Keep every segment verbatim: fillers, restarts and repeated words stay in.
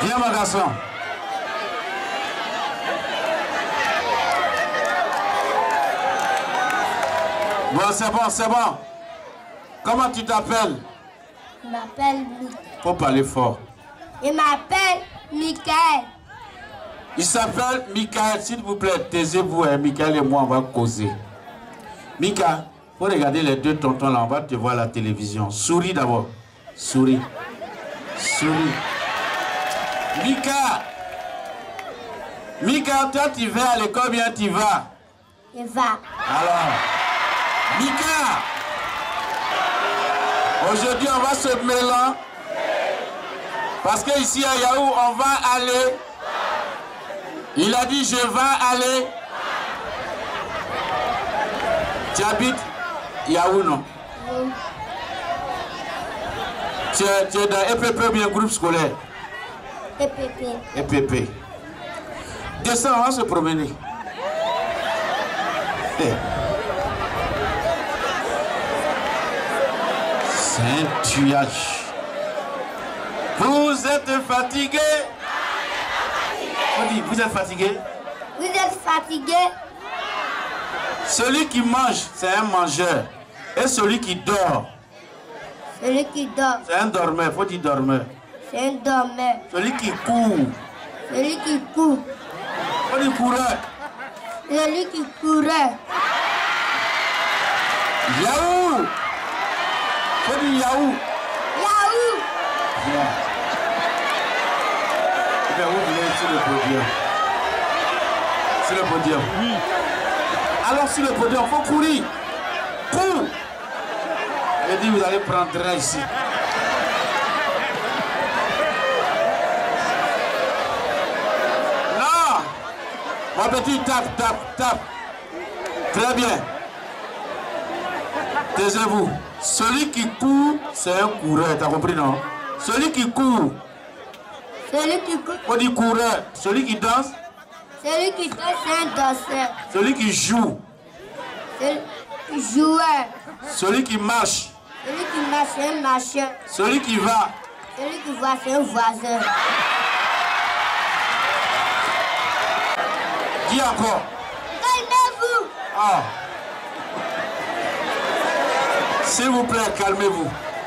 Viens, mon garçon. Bon, c'est bon, c'est bon. Comment tu t'appelles? Je m'appelle Michael. Faut parler fort. Je m'appelle Michael. Il s'appelle Michael, s'il vous plaît, taisez-vous, hein. Michael et moi, on va causer. Mika, faut regarder les deux tontons là, on va te voir à la télévision. Souris d'abord. Souris. Souris. Mika. Mika, toi tu vas à l'école, bien tu vas. Je vais. Alors, Mika. Aujourd'hui, on va se mélanger. Parce qu'ici à Yahoo, on va aller. Il a dit, je vais aller. Tu habites Yahoo, non? Oui. Tu es, tu es dans E P P ou bien groupe scolaire? E P P. E P P. Descends, on va se promener. Hey. C'est un tuage. Vous êtes fatigué? On dit, vous êtes fatigué? Vous êtes fatigué? Celui qui mange, c'est un mangeur. Et celui qui dort, Celui qui dort, c'est un dormeur. Faut dire dormeur. c'est un dormeur. Celui qui court, Celui qui court, faut dire coureur. celui qui courait. Yahoo! Faut dire Yahoo! Yahoo! Bien. Eh bien, vous venez sur le podium. Sur le podium. Oui. Alors, sur le podium, il faut courir. Cours! Je dis, vous allez prendre un ici. Non! Mon petit, tape, tape, tape. Très bien. Taisez-vous. Celui qui court, c'est un coureur. T'as compris, non? Celui qui court, Celui qui court, on dit coureur. Celui qui danse, celui qui danse, c'est un danseur. celui qui joue, Celui qui joueur. celui qui marche, Celui qui marche, c'est un marcheur. celui qui va. Celui qui voit, c'est un voisin. Dis encore. Calmez-vous! Ah. S'il vous plaît, calmez-vous.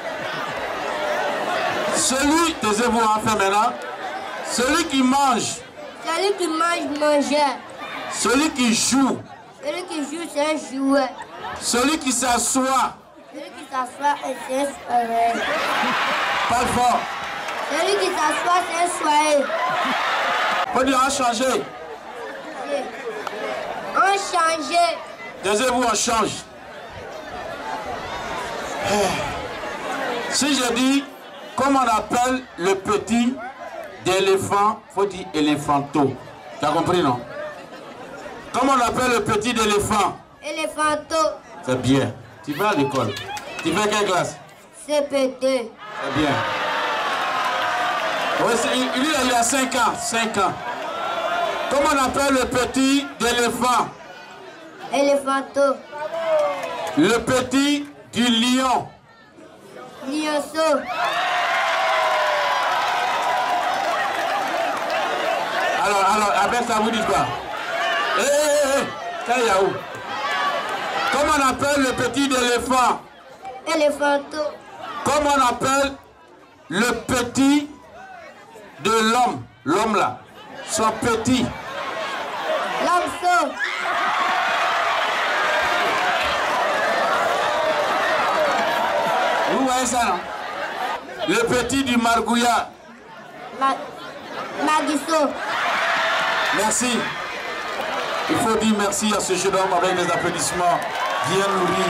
Celui, taisez-vous enfin maintenant. Celui qui mange, Celui qui mange, mangeur. celui qui joue, Celui qui joue, c'est un joueur. celui qui s'assoit, Celui qui s'assoit, c'est un soirée. parle fort. Celui qui s'assoit, c'est un soirée. Faut dire, on a changé. On change. Taisez-vous, on change. Si je dis, comment on appelle le petit d'éléphant, faut dire éléphanto. Tu as compris, non? Comment on appelle le petit d'éléphant? Éléphanto. C'est bien. Tu vas à l'école. Tu fais quelle classe? C P T. C'est bien. Oui, il, il, il a cinq ans. cinq ans. Comment on appelle le petit d'éléphant? Éléphanto. Le petit du lion. Lionceau. Alors, alors, avec ça, vous dites quoi? Hé, hé, hé, c'est Yahoo. Comment on appelle le petit d'éléphant? Éléphanto. Comment on appelle le petit de l'homme? L'homme là. Son petit. Lionceau. Vous voyez ça, non? Le petit du margouillat. Ma Maguisso. Merci. Il faut dire merci à ce jeune homme avec des applaudissements bien nourris.